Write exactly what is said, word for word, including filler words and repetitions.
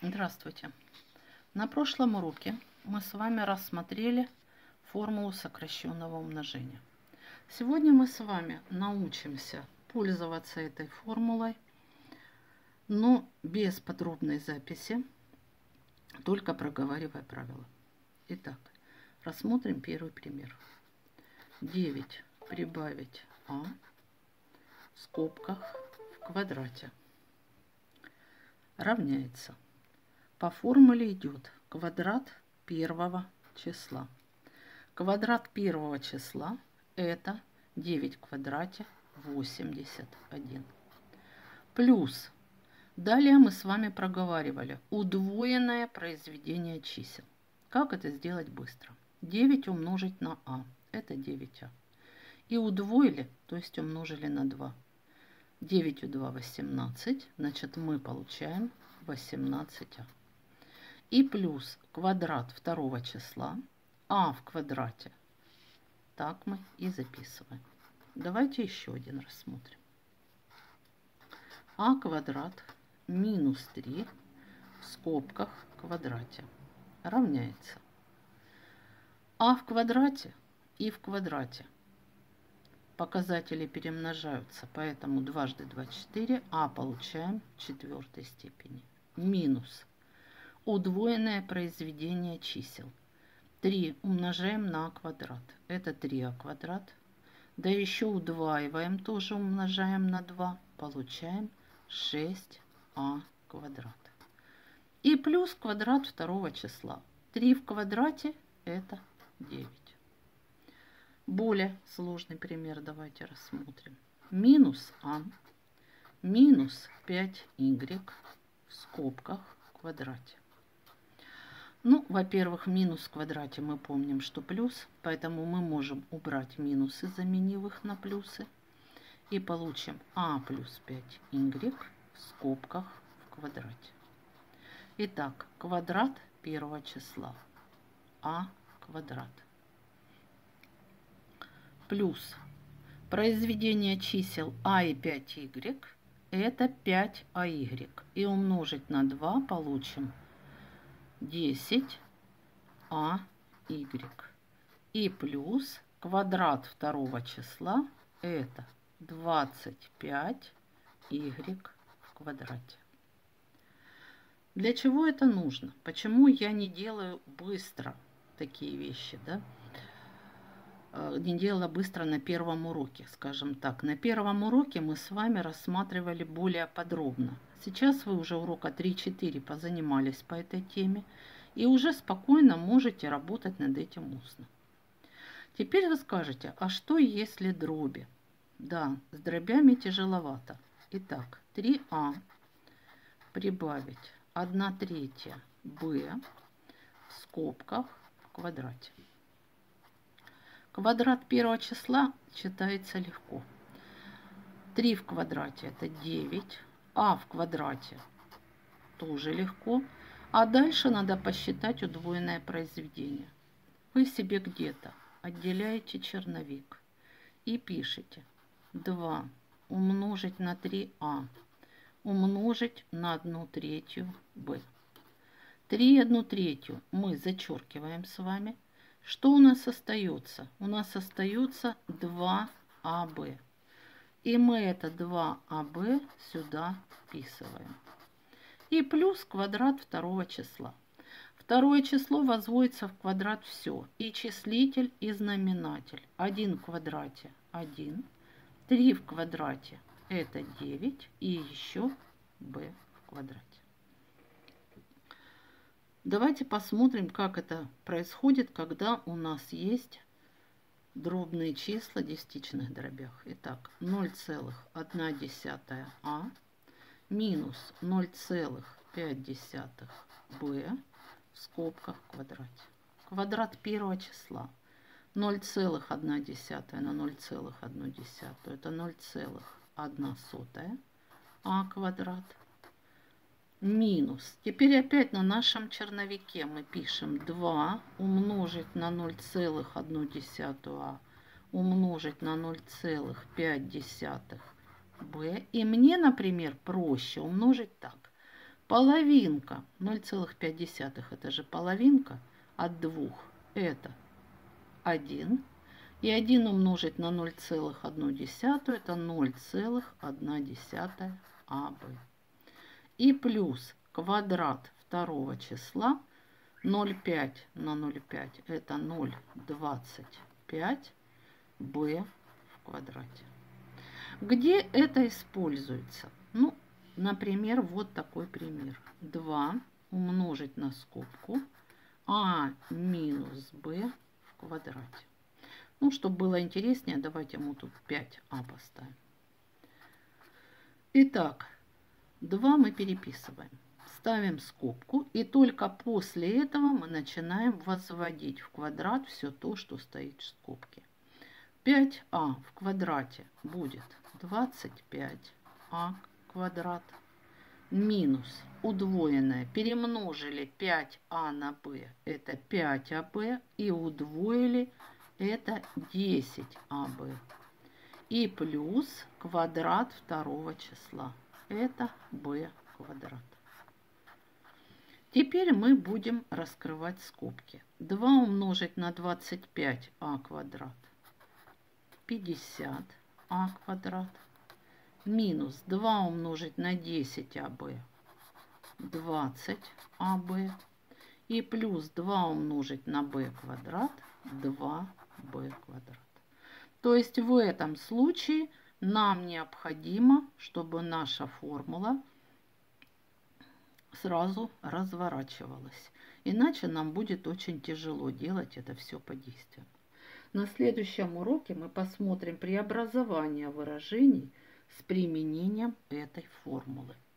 Здравствуйте! На прошлом уроке мы с вами рассмотрели формулу сокращенного умножения. Сегодня мы с вами научимся пользоваться этой формулой, но без подробной записи, только проговаривая правила. Итак, рассмотрим первый пример. девять прибавить а в скобках в квадрате равняется. По формуле идет квадрат первого числа. Квадрат первого числа это девять в квадрате восемьдесят один. Плюс, далее мы с вами проговаривали удвоенное произведение чисел. Как это сделать быстро? девять умножить на а, это девять а. И удвоили, то есть умножили на два. девять у два восемнадцать, значит мы получаем восемнадцать а. И плюс квадрат второго числа а в квадрате. Так мы и записываем. Давайте еще один рассмотрим. А квадрат минус три в скобках в квадрате равняется. А в квадрате и в квадрате показатели перемножаются, поэтому дважды два четыре, а получаем в четвертой степени. Минус удвоенное произведение чисел. три умножаем на квадрат. Это три а квадрат. Да еще удваиваем, тоже умножаем на два. Получаем шесть а квадрат. И плюс квадрат второго числа. три в квадрате это девять. Более сложный пример давайте рассмотрим. Минус а минус пять y в скобках в квадрате. Ну, во-первых, минус в квадрате мы помним, что плюс, поэтому мы можем убрать минусы, заменив их на плюсы. И получим а плюс пять y в скобках в квадрате. Итак, квадрат первого числа. А квадрат. Плюс произведение чисел а и пять y это пять а y. И умножить на два получим десять а y. И плюс квадрат второго числа это двадцать пять y в квадрате. Для чего это нужно? Почему я не делаю быстро такие вещи, да? Не делала быстро на первом уроке, скажем так. На первом уроке мы с вами рассматривали более подробно. Сейчас вы уже урока три-четыре позанимались по этой теме и уже спокойно можете работать над этим устно. Теперь вы скажете, а что если дроби? Да, с дробями тяжеловато. Итак, три а прибавить одна третья b в скобках в квадрате. Квадрат первого числа читается легко. три в квадрате это девять. А в квадрате тоже легко. А дальше надо посчитать удвоенное произведение. Вы себе где-то отделяете черновик и пишете два умножить на три а умножить на одну третью b. три и одну третью мы зачеркиваем с вами. Что у нас остается? У нас остается два а бэ. И мы это два а бэ сюда вписываем. И плюс квадрат второго числа. Второе число возводится в квадрат все. И числитель, и знаменатель. один в квадрате один. три в квадрате это девять. И еще b в квадрате. Давайте посмотрим, как это происходит, когда у нас есть дробные числа в десятичных дробях. Итак, ноль целых одна десятая а минус ноль целых пять десятых b в скобках в квадрате. Квадрат первого числа. ноль целых одна десятая на ноль целых одну десятую это ноль целых одна сотая а квадрат. Минус. Теперь опять на нашем черновике мы пишем два умножить на ноль целых одну десятую а умножить на ноль целых пять десятых b. И мне, например, проще умножить так. Половинка ноль целых пять десятых, это же половинка от двух, это один. И один умножить на ноль целых одну десятую, это ноль целых одна десятая АБ. И плюс квадрат второго числа ноль целых пять десятых на ноль целых пять десятых, это ноль целых двадцать пять b в квадрате. Где это используется? Ну, например, вот такой пример. два умножить на скобку а минус b в квадрате. Ну, чтобы было интереснее, давайте мы тут пять а поставим. Итак, два мы переписываем. Ставим скобку. И только после этого мы начинаем возводить в квадрат все то, что стоит в скобке. пять а в квадрате будет двадцать пять а квадрат минус удвоенное. Перемножили пять а на b, это пять а b, и удвоили, это десять а b. И плюс квадрат второго числа, это b квадрат. Теперь мы будем раскрывать скобки. два умножить на двадцать пять а квадрат, пятьдесят а квадрат, минус два умножить на десять а b, двадцать а b, и плюс два умножить на b квадрат, два b квадрат. То есть в этом случае нам необходимо, чтобы наша формула сразу разворачивалась. Иначе нам будет очень тяжело делать это все по действиям. На следующем уроке мы посмотрим преобразование выражений с применением этой формулы.